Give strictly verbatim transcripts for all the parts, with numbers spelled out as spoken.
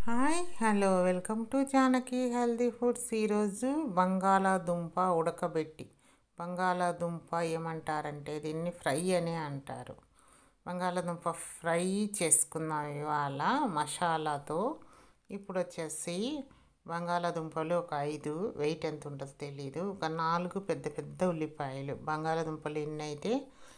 Hi hello welcome to Janaki healthy foods. ఈరోజు బంగాళాదుంప ఉడకబెట్టి, బంగాళాదుంప ఏమంటారంటే దీన్ని ఫ్రై అని అంటారు. బంగాళాదుంప ఫ్రై చేసుకుందాం ఇవాళ మసాలాతో. ఇప్పుడు వచ్చేసి బంగాళాదుంపలు ఒక ఐదు, వెయిట్ ఎంత ఉంటుందో తెలీదు, ఒక నాలుగు పెద్ద పెద్ద ఉల్లిపాయలు. బంగాళాదుంపలు ఎన్ని అయితే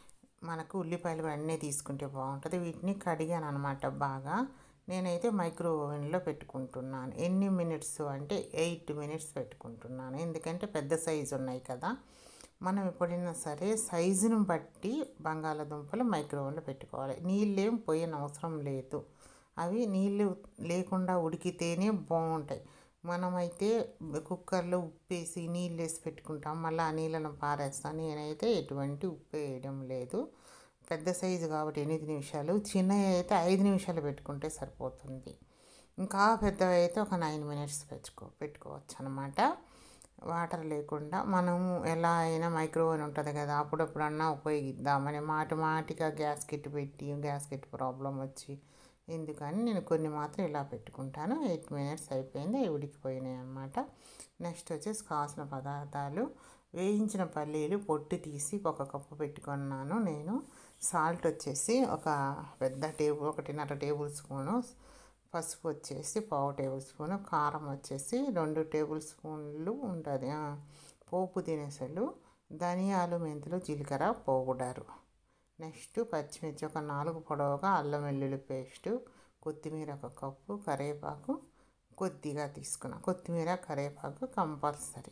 మనకు ఉల్లిపాయలు అన్నీ తీసుకుంటే బాగుంటుంది. వీటిని కడిగాను అనమాట బాగా. నేనైతే మైక్రో ఓవెన్లో పెట్టుకుంటున్నాను. ఎన్ని మినిట్స్ అంటే ఎయిట్ మినిట్స్ పెట్టుకుంటున్నాను, ఎందుకంటే పెద్ద సైజు ఉన్నాయి కదా. మనం ఎప్పుడైనా సరే సైజును బట్టి బంగాళాదుంపలు మైక్రో ఓవెన్లో పెట్టుకోవాలి. నీళ్ళేం పోయిన అవసరం లేదు, అవి నీళ్ళు లేకుండా ఉడికితేనే బాగుంటాయి. మనమైతే కుక్కర్లో ఉప్పేసి నీళ్ళు వేసి పెట్టుకుంటాం, మళ్ళీ ఆ నీళ్ళను పారేస్తాం. నేనైతే ఎటువంటి ఉప్పు వేయడం లేదు. పెద్ద సైజు కాబట్టి ఎనిమిది నిమిషాలు, చిన్నవి అయితే ఐదు నిమిషాలు పెట్టుకుంటే సరిపోతుంది. ఇంకా పెద్దవి అయితే ఒక నైన్ మినిట్స్ పెట్టుకో పెట్టుకోవచ్చు అనమాట. వాటర్ లేకుండా మనము ఎలా అయినా మైక్రోవేవ్ ఉంటుంది కదా, అప్పుడప్పుడన్నా ఉపయోగిద్దామని మాటి మాటిగా గ్యాస్ కిట్ పెట్టి గ్యాస్ కిట్ ప్రాబ్లం వచ్చి ఎందుకని నేను కొన్ని మాత్రం ఇలా పెట్టుకుంటాను. ఎయిట్ మినిట్స్ అయిపోయింది, ఉడికిపోయినాయి అనమాట. నెక్స్ట్ వచ్చేసి కావాల్సిన పదార్థాలు: వేయించిన పల్లీలు పొట్టు తీసి ఒక కప్పు పెట్టుకున్నాను నేను. సాల్ట్ వచ్చేసి ఒక పెద్ద టేబుల్ ఒకటిన్నర టేబుల్ స్పూను, పసుపు వచ్చేసి పావు టేబుల్ స్పూను, కారం వచ్చేసి రెండు టేబుల్ స్పూన్లు ఉంటుంది, పోపు దినుసులు, ధనియాలు, మెంతులు, జీలకర్ర పౌడరు. నెక్స్ట్ పచ్చిమిర్చి ఒక నాలుగు పొడవుగా, అల్లం వెల్లుల్లి పేస్టు, కొత్తిమీర ఒక కప్పు, కరివేపాకు కొద్దిగా తీసుకున్నా. కొత్తిమీర కరివేపాకు కంపల్సరీ.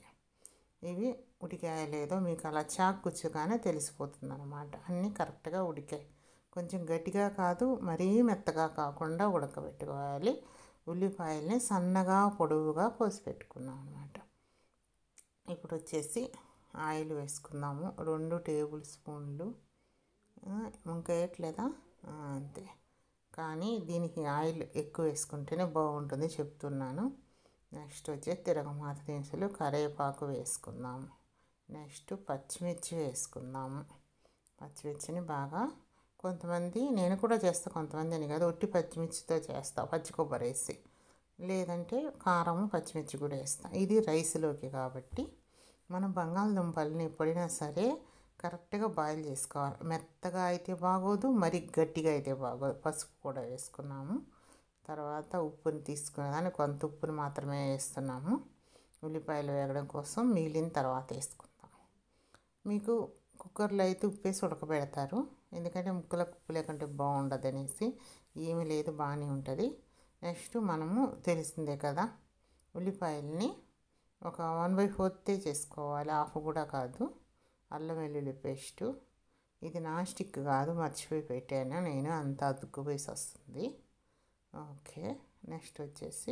ఇవి ఉడికాయో లేదో మీకు అలా చాకు గుచ్చగానే తెలిసిపోతుంది అనమాట. అన్నీ కరెక్ట్గా ఉడికాయి. కొంచెం గట్టిగా కాదు, మరీ మెత్తగా కాకుండా ఉడకబెట్టుకోవాలి. ఉల్లిపాయల్ని సన్నగా పొడవుగా కోసి పెట్టుకున్నాం అనమాట. ఇప్పుడు వచ్చేసి ఆయిల్ వేసుకుందాము. రెండు టేబుల్ స్పూన్లు, ఇంకా వేయట్లేదా, అంతే. కానీ దీనికి ఆయిల్ ఎక్కువ వేసుకుంటేనే బాగుంటుంది చెప్తున్నాను. నెక్స్ట్ వచ్చి తిరగమాత దినుసులు, కరివేపాకు వేసుకుందాము. నెక్స్ట్ పచ్చిమిర్చి వేసుకుందాము. పచ్చిమిర్చిని బాగా, కొంతమంది నేను కూడా చేస్తా, కొంతమంది అని కాదు, ఒట్టి పచ్చిమిర్చితో చేస్తా, పచ్చి కొబ్బరి వేసి, లేదంటే కారము పచ్చిమిర్చి కూడా వేస్తా. ఇది రైస్లోకి కాబట్టి మనం బంగాళదుంపల్ని ఎప్పుడైనా సరే కరెక్ట్గా బాయిల్ చేసుకోవాలి. మెత్తగా అయితే బాగోదు, మరి గట్టిగా అయితే బాగోదు. పసుపు కూడా వేసుకున్నాము. తర్వాత ఉప్పుని తీసుకునే దాన్ని కొంత ఉప్పుని మాత్రమే వేస్తున్నాము, ఉల్లిపాయలు వేగడం కోసం. మిగిలిన తర్వాత వేసుకుందాం. మీకు కుక్కర్లో అయితే ఉప్పేసి ఉడకబెడతారు, ఎందుకంటే ముక్కలకు ఉప్పు లేకుంటే బాగుండదు అనేసి. ఏమీ లేదు, బాగానే ఉంటుంది. నెక్స్ట్ మనము తెలిసిందే కదా, ఉల్లిపాయల్ని ఒక వన్ బై ఫోర్తే చేసుకోవాలి, హాఫ్ కూడా కాదు. అల్లం వెల్లుల్లి పేస్టు, ఇది నాన్ స్టిక్ కాదు, మర్చిపోయి పెట్టాను నేను, అంత అతుక్కుపోసి వస్తుంది. ఓకే. నెక్స్ట్ వచ్చేసి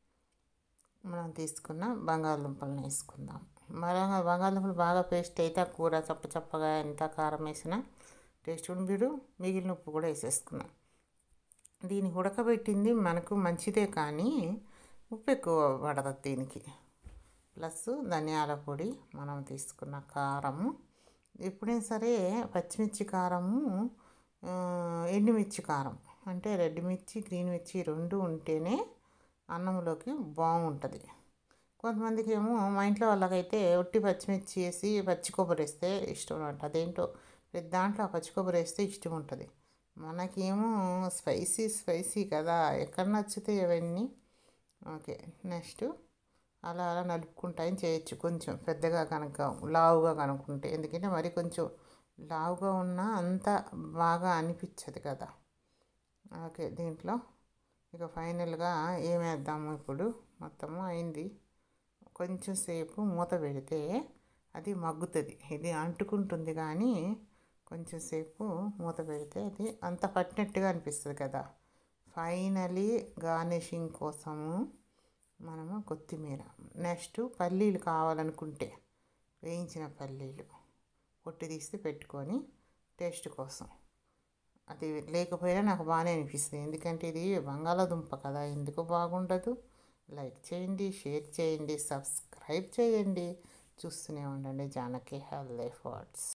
మనం తీసుకున్న బంగాళదుంపలను వేసుకుందాం. మరో బంగాళదుంపలు బాగా పేస్ట్ అయితే ఆ కూర చప్ప చప్పగా ఎంత కారం వేసినా టేస్ట్ మీరు మిగిలిన ఉప్పు కూడా వేసేసుకున్నాం. దీన్ని ఉడకబెట్టింది మనకు మంచిదే, కానీ ఉప్పు ఎక్కువ పడదు దీనికి. ప్లస్ ధనియాల పొడి, మనం తీసుకున్న కారము. ఎప్పుడైనా సరే పచ్చిమిర్చి కారము, ఎండుమిర్చి కారం అంటే రెడ్ మిర్చి, గ్రీన్ మిర్చి రెండు ఉంటేనే అన్నంలోకి బాగుంటుంది. కొంతమందికి ఏమో, మా ఇంట్లో వాళ్ళకైతే ఒట్టి పచ్చిమిర్చి వేసి పచ్చి కొబ్బరి వేస్తే ఇష్టం అంట. అదేంటో ప్రతి దాంట్లో ఆ పచ్చి కొబ్బరి వేస్తే ఇష్టం ఉంటుంది. మనకేమో స్పైసీ స్పైసీ కదా, ఎక్కడ నచ్చుతాయి అవన్నీ. ఓకే. నెక్స్ట్ అలా అలా నలుపుకుంటాయని చేయొచ్చు, కొంచెం పెద్దగా కనుక లావుగా కనుక్కుంటే, ఎందుకంటే మరి కొంచెం లావుగా ఉన్నా అంత బాగా అనిపించదు కదా. ఓకే. దీంట్లో ఇక ఫైనల్గా ఏమేద్దాము, ఇప్పుడు మొత్తము అయింది. కొంచెం సేపు మూత పెడితే అది మగ్గుతుంది. ఇది అంటుకుంటుంది, కానీ కొంచెం సేపు మూత పెడితే అది అంత పట్టినట్టుగా అనిపిస్తుంది కదా. ఫైనలీ గార్నిషింగ్ కోసము మనము కొత్తిమీర. నెక్స్ట్ పల్లీలు కావాలనుకుంటే వేయించిన పల్లీలు పొట్టు తీసి పెట్టుకొని టేస్ట్ కోసం. అది లేకపోయినా నాకు బాగానే అనిపిస్తుంది, ఎందుకంటే ఇది బంగాళాదుంప కదా, ఎందుకు బాగుండదు. లైక్ చేయండి, షేర్ చేయండి, సబ్స్క్రైబ్ చేయండి, చూస్తూనే ఉండండి జానకి హెల్దీ ఫుడ్స్.